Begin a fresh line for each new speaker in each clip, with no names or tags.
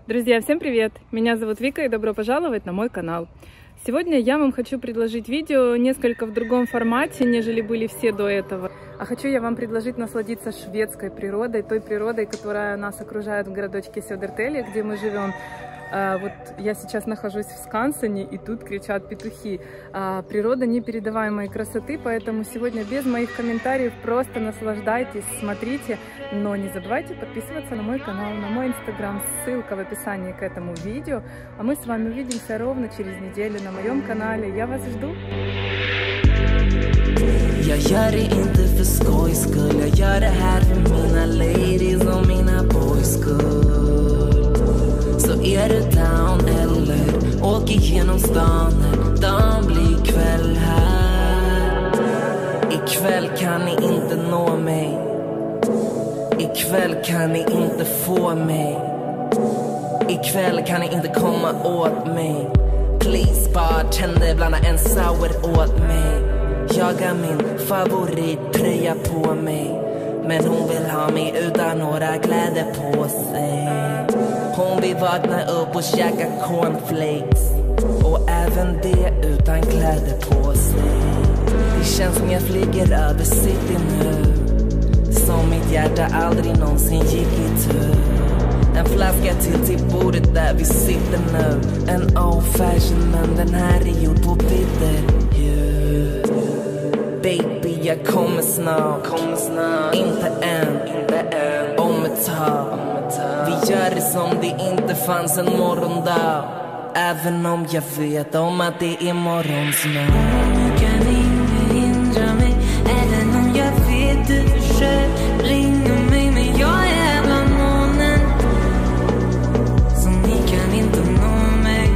Друзья, всем привет! Меня зовут Вика и добро пожаловать на мой канал. Сегодня я вам хочу предложить видео несколько в другом формате, нежели были все до этого. А хочу я вам предложить насладиться шведской природой, той природой, которая нас окружает в городочке Södertälje, где мы живем. Вот я сейчас нахожусь в Скансене, и тут кричат петухи. Природа непередаваемой красоты, поэтому сегодня без моих комментариев просто наслаждайтесь, смотрите. Но не забывайте подписываться на мой канал, на мой инстаграм, ссылка в описании к этому видео. А мы с вами увидимся ровно через неделю на моем канале. Я вас жду.
Jag gör det inte för skojs skull. Jag gör det här för mina ladies och mina boys skull. Så är du down eller åk igenom stan när dagen blir kväll här. Ikväll kan ni inte nå mig. Ikväll kan ni inte få mig. Ikväll kan ni inte komma åt mig. Please bartender, blanda en sour åt mig. Jag har min favorittröja på mig, men hon vill ha mig utan några kläder på sig. Hon vill vakna upp och käka cornflakes, och även det utan kläder på sig. Det känns som jag flyger över city nu, som mitt hjärta aldrig någonsin gick i tur. En flaska till bordet där vi sitter nu. En old fashion, men den här är gjord på bitter. Baby, jag kommer snart. Inte än. Om ett tag. Vi gör det som det inte fanns en morgondag. Även om jag vet om att det är morgon snart. Nu kan ingen hindra mig, även om jag vet du försöker ringa mig, men jag är bland månen, så ni kan inte nå mig.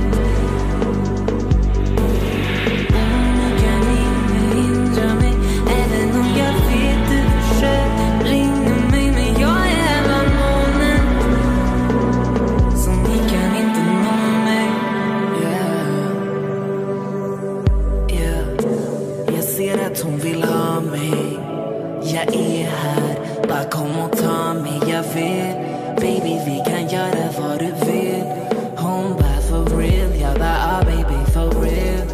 Nu kan ingen hindra mig, även om jag vet du försöker ringa mig, men jag är bland månen, så ni kan inte nå mig. Jag ser att hon vill ha mig. Jag är här, bara kom och ta mig. Jag vill, baby, vi kan göra vad du vill. Hon bara for real, jag bara baby for real.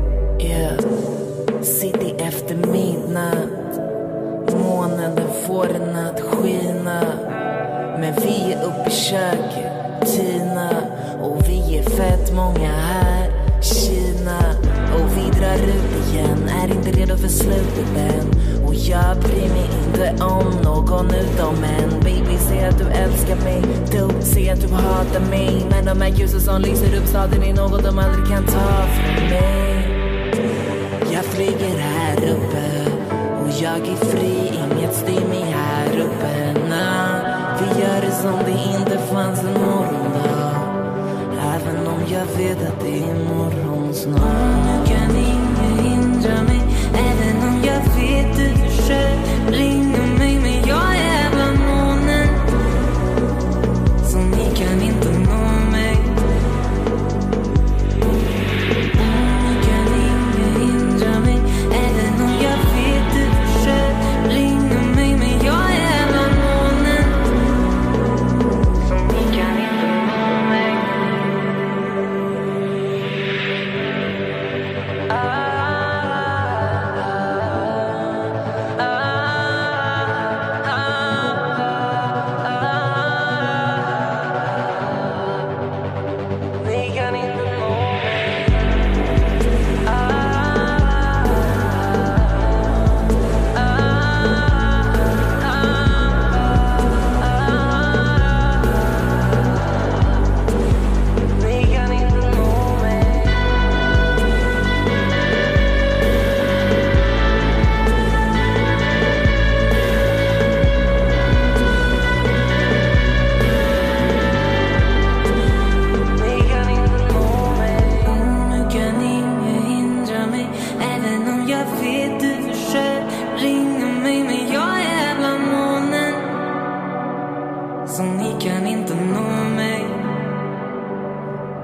City efter midnatt, månen den får en att skina. Men vi är uppe i köket, Tina, och vi är fett många här, Kina. Och vi drar ut igen, är inte redo för slutet än. Och jag bryr mig inte om någon utom en. Baby, säg att du älskar mig, du säger att du hatar mig, men de här ljusen som lyser upp staden är något de aldrig kan ta från mig. Jag flyger här uppe, och jag är fri, inget styr mig här uppe. Vi gör det som det inte fanns en morgondag, även om jag vet att det är morgon snart. Nu kan